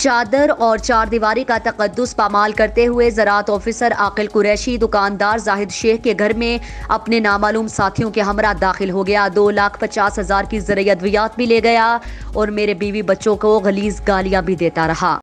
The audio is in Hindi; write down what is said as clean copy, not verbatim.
चादर और चार दीवारी का तकद्दुस पामाल करते हुए ज़राअत ऑफिसर आकिल कुरैशी दुकानदार जाहिद शेख के घर में अपने नामालूम साथियों के हमरा दाखिल हो गया। 2,50,000 की ज़रूरी अद्वियात भी ले गया और मेरे बीवी बच्चों को गलीज गालियां भी देता रहा।